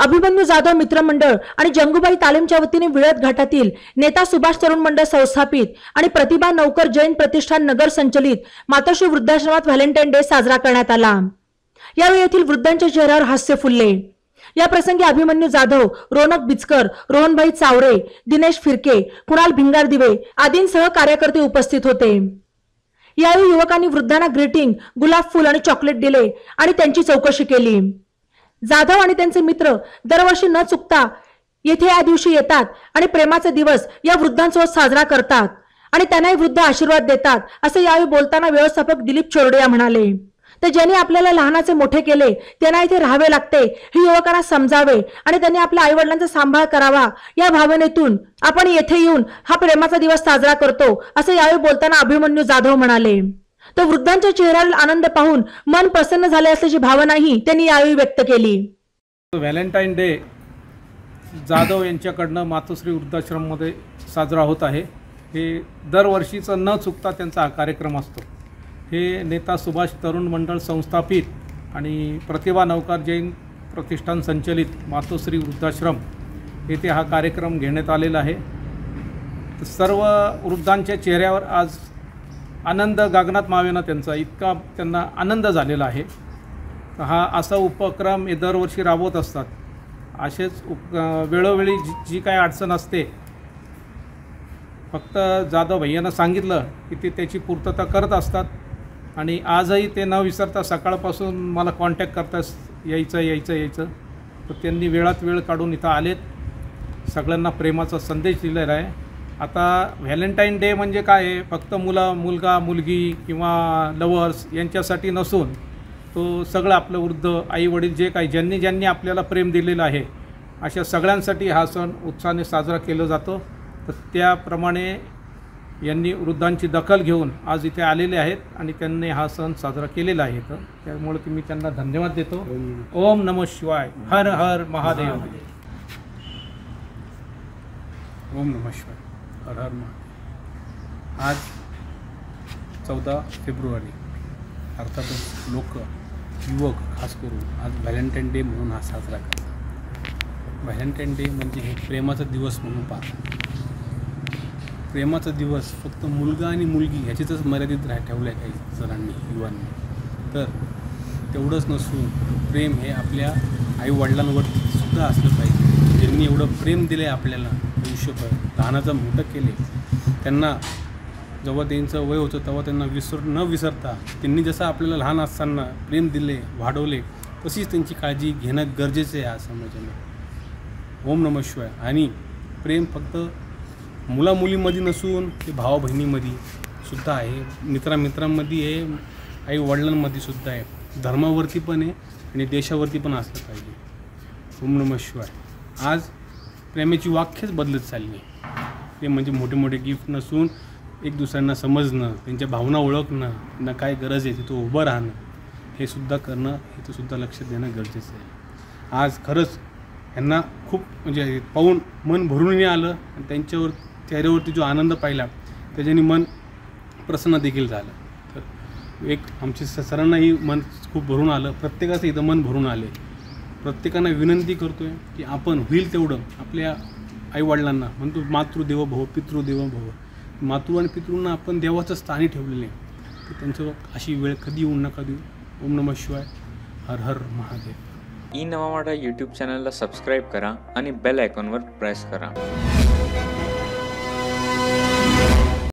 अभिमन्यू जाधव मित्रमंडळ आणि जंगूबाई तालीमच्या वतीने विळद घाटातील नेता सुभाष तरुण मंडळ संस्थापित आणि प्रतिभा नौकर जैन प्रतिष्ठान नगर संचलित मातोश्री वृद्धाश्रमात व्हॅलेंटाईन डे साजरा करण्यात आला। यावेळी येथील वृद्धांच्या चेहऱ्यावर हास्य फुलले। या प्रसंगी अभिमन्यू जाधव, रोनक बिचकर, रोहनभाई चावरे, दिनेश फिरके, कुणाल भिंगारदिवे आदींसह कार्यकर्ते उपस्थित होते। यावेळी युवकांनी वृद्धांना ग्रीटिंग, गुलाब फूल आणि चॉकलेट दिले आणि त्यांची चौकशी केली। जाधव आणि त्यांचे मित्र दरवर्षी न चुकता येथे या दिवशी येतात आणि प्रेमाचा दिवस या वृद्धांसोबत साजरा करतात आणि त्यांनाही वृद्ध आशीर्वाद देतात, असे यावेळी बोलताना व्यवस्थापक दिलीप चोरडिया म्हणाले। तर ज्यांनी आपल्याला लहानाचे मोठे केले त्यांना इथे राहावे लागते हे युवकांना समजावे आणि त्यांनी आपल्या आई वडिलांचा सांभाळ करावा, या भावनेतून आपण येथे येऊन हा प्रेमाचा दिवस साजरा करतो, असे यावेळी बोलताना अभिमन्यू जाधव म्हणाले। तर वृद्धांच्या चेहऱ्यावर आनंद पाहून मन प्रसन्न झाले असल्याची भावनाही त्यांनी यावेळी व्यक्त केली। व्हॅलेंटाईन डे जाधव यांच्याकडनं मातोश्री वृद्धाश्रममध्ये साजरा होत आहे। हे दरवर्षीचा न चुकता त्यांचा हा कार्यक्रम असतो। हे नेता सुभाष तरुण मंडळ संस्थापित आणि प्रतिभा नौकर जैन प्रतिष्ठान संचलित मातोश्री वृद्धाश्रम येथे हा कार्यक्रम घेण्यात आलेला आहे। सर्व वृद्धांच्या चेहऱ्यावर आज आनंद गगनात मावेना त्यांचा इतका त्यांना आनंद झालेला आहे। हा असा उपक्रम हे दरवर्षी राबवत असतात। असेच वेळोवेळी जी काही अडचण असते फक्त जाधव भैयांना सांगितलं की ते त्याची पूर्तता करत असतात आणि आजही ते न विसरता सकाळपासून मला कॉन्टॅक्ट करतात यायचं तर त्यांनी वेळात वेळ काढून इथं आलेत। सगळ्यांना प्रेमाचा संदेश दिलेला आहे। आता व्हॅलेंटाईन डे म्हणजे काय आहे, फक्त मुलगा मुलगी किंवा लवर्स यांच्यासाठी नसून तो सगळं आपलं वृद्ध आई वडील जे काही ज्यांनी आपल्याला प्रेम दिलेलं आहे अशा सगळ्यांसाठी हा सण उत्साहाने साजरा केला जातो। तर त्याप्रमाणे यांनी वृद्धांची दखल घेऊन आज इथे आलेले आहेत आणि त्यांनी हा सण साजरा केलेला आहे। तर त्यामुळे मी त्यांना धन्यवाद देतो। ओम नमः शिवाय, हर हर महादेव। ओम नमः शिवाय, हर हर महादेव। आज 14 फेब्रुवारी अर्थातच लोक युवक खास करून आज व्हॅलेंटाईन डे म्हणून हा साजरा करतात। व्हॅलेंटाईन डे म्हणजे हे प्रेमाचा दिवस म्हणून पाहतात। प्रेमाचा दिवस फक्त मुलगा आणि मुलगी ह्याच्यातच मर्यादित ठेवलं आहे काही जणांनी, युवांनी। तर तेवढंच नसून प्रेम हे आपल्या आईवडिलांवरती सुद्धा असलं पाहिजे। ज्यांनी एवढं प्रेम दिलं आहे आपल्याला आयुष्यभर, लहानाचं मोठं केले, त्यांना जेव्हा त्यांचं वय होतं तेव्हा त्यांना न विसरता त्यांनी जसं आपल्याला लहान असताना प्रेम दिले, वाढवले, तशीच त्यांची काळजी घेणं गरजेचं आहे आज समाजाने। ओम नमः शिवाय। आणि प्रेम फक्त मुलामुलीमध्ये नसून ते भावा बहिणीमध्ये सुद्धा आहे, मित्रांमध्ये आहे, आई वडिलांमध्ये सुद्धा आहे, धर्मावरती पण आहे आणि देशावरती पण असलं पाहिजे। ओम नमः शिवाय। आज प्रेमाची व्याख्याच बदलत चालली आहे। ते म्हणजे मोठे मोठे गिफ्ट नसून एक दुसऱ्यांना समजणं, त्यांच्या भावना ओळखणं, त्यांना काय गरज आहे तिथं उभं राहणं, हे सुद्धा करणं, हे सुद्धा लक्ष देणं गरजेचं आहे। आज खरंच यांना खूप म्हणजे पाहून मन भरून आलं आणि त्यांच्यावर चेहऱ्यावरती जो आनंद पाहिला त्याच्याने मन प्रसन्न देखील झालं। तर एक आमच्या सरांनाही मन खूप भरून आलं, प्रत्येकाचं इथं मन भरून आले। प्रत्येकांना विनंती करतो आहे की आपण होईल तेवढं आपल्या आईवडिलांना म्हणतो मातृदेवो भव पितृदेवो भव, मातृ आणि पितृंना आपण देवाचं स्थानी ठेवलेलं आहे। तर त्यांचं अशी वेळ कधी येऊन नका देऊ। ओम नमः शिवाय, हर हर महादेव। ई नवा मराठा यूट्यूब चॅनलला सबस्क्राईब करा आणि बेल आयकॉनवर प्रेस करा।